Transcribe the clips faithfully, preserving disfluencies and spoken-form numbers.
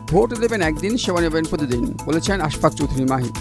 Vote দেবেন একদিন, সেবা নেবেন প্রতিদিন, বলেছেন আশফাক চৌধুরী মাহি।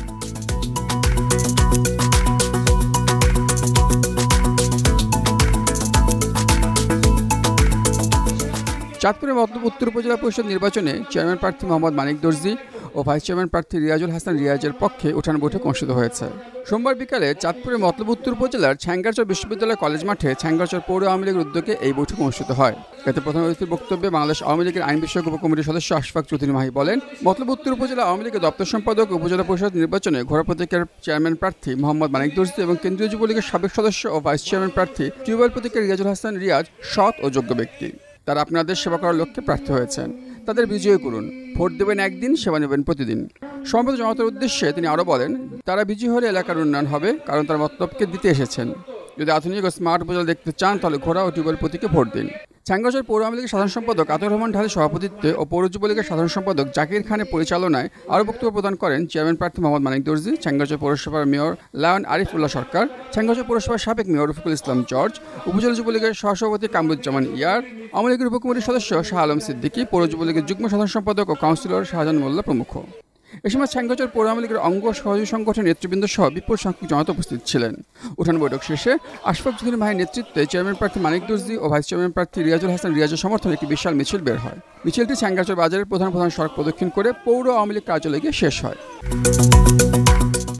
চাঁদপুরের মতলব উত্তর উপজেলা পরিষদ নির্বাচনে চেয়ারম্যান প্রার্থী মোহাম্মদ মানিক দর্জি ও ভাইস চেয়ারম্যান প্রার্থী রিয়াজুল হাসান রিয়াজের পক্ষে উঠান বৈঠক অনুষ্ঠিত হয়েছে। সোমবার বিকালে চাঁদপুরের মতলব উত্তর উপজেলার ছ্যাঙ্গারচর বিশ্ববিদ্যালয় কলেজ মাঠে ছ্যাঙ্গারচর পৌর আওয়ামী লীগের উদ্যোগে এই বৈঠক অনুষ্ঠিত হয়। এতে প্রধান অতিথির বক্তব্যে বাংলাদেশ আওয়ামী লীগের আইন বিষয়ক উপকমিটির সদস্য আশফাক চৌধুরী মাহি বলেন, মতলব উত্তর উপজেলা আওয়ামী লীগের দপ্তর সম্পাদক উপজেলা পরিষদ নির্বাচনে ঘোড়া প্রতীকের চেয়ারম্যান প্রার্থী মোহাম্মদ মানিক দর্জি এবং কেন্দ্রীয় যুবলীগের সাবেক সদস্য ও ভাইস চেয়ারম্যান প্রার্থী টিউবওয়েল প্রতীকের রিয়াজুল হাসান রিয়াজ সৎ ও যোগ্য ব্যক্তি। তারা আপনাদের সেবা করার লক্ষ্যে প্রার্থী হয়েছেন। তাদের বিজয়ী করুন। ভোট দেবেন একদিন, সেবা নেবেন প্রতিদিন। সমবেত জনতার উদ্দেশ্যে তিনি আরও বলেন, তারা বিজয়ী হলে এলাকার উন্নয়ন হবে, কারণ তারা মতলবকে দিতে এসেছেন। যদি আধুনিক ও স্মার্ট উপজেলা দেখতে চান তাহলে ঘোড়া ও টিউবওয়েল প্রতীকে ভোট দিন। ছ্যাঙ্গারচর পৌর আওয়ামী লীগের সাধারণ সম্পাদক আতর রহমান ঢালির সভাপতিত্বে ও পৌর যুবলীগের সাধারণ সম্পাদক জাকির খানের পরিচালনায় আরও বক্তব্য প্রদান করেন চেয়ারম্যান প্রার্থী মোহাম্মদ মানিক দর্জি, ছ্যাঙ্গারচর পৌরসভার মেয়র লায়ন আরিফ উল্লাহ সরকার, ছ্যাঙ্গারচর পৌরসভার সাবেক মেয়র রফিকুল ইসলাম জর্জ, উপজেলা যুবলীগের সহসভাপতি কামরুজ্জামান ইয়ার, আওয়ামী লীগের উপকমিটির সদস্য শাহ আলম সিদ্দিকী, পৌর যুবলীগের যুগ্ম সাধারণ সম্পাদক ও কাউন্সিলর শাহজাহান মোল্লা প্রমুখ। এ সময় ছ্যাঙ্গারচর পৌর আওয়ামী লীগের অঙ্গ সহযোগী সংগঠনের নেতৃবৃন্দ সহ বিপুল সংখ্যক জনতা উপস্থিত ছিলেন। উঠান বৈঠক শেষে আশফাক চৌধুরী মাহির নেতৃত্বে চেয়ারম্যান প্রার্থী মানিক দর্জি ও ভাইস চেয়ারম্যান প্রার্থী রিয়াজুল হাসান রিয়াজের সমর্থনে একটি বিশাল মিছিল বের হয়। মিছিলটি ছ্যাঙ্গারচর বাজারের প্রধান প্রধান সড়ক প্রদক্ষিণ করে পৌর আওয়ামী লীগ কার্যালয়ে গিয়ে শেষ হয়।